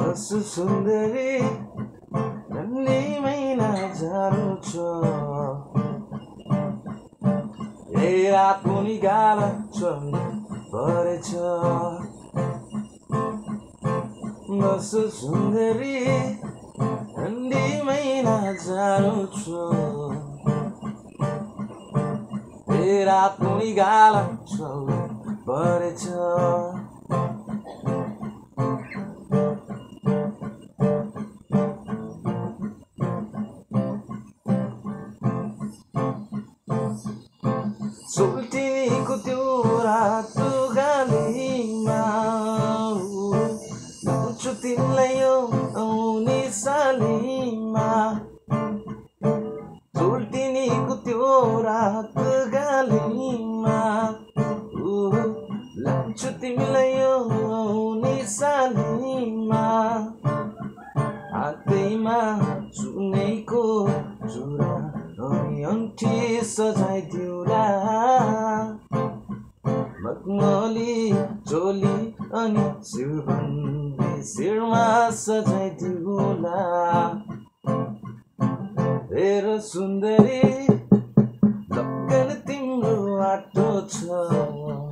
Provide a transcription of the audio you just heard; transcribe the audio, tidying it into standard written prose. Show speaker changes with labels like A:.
A: बसु सुन्दरी नन्नीमै नजानु छ ए रात पनि गाला चल्नु परेछ बसु सुन्दरी नन्नीमै नजानु छ ए रात पनि गाला चल्नु परेछ सोल्टिनीको त्यो रातो गालीमा छु तिमीलाई यो आउने सालीमा सोल्टिनीको त्यो रातो गालीमा लान्छु तिमीलाई यो आउने सालीमा हातैमा सुनेको चुरा अनि अन्ठी सजाइदिउला मखमली चोली अनि शिरबन्दी शिरमा सजाइदिउला तेरो सुन्दरी लगन तिम्रो बाटो छ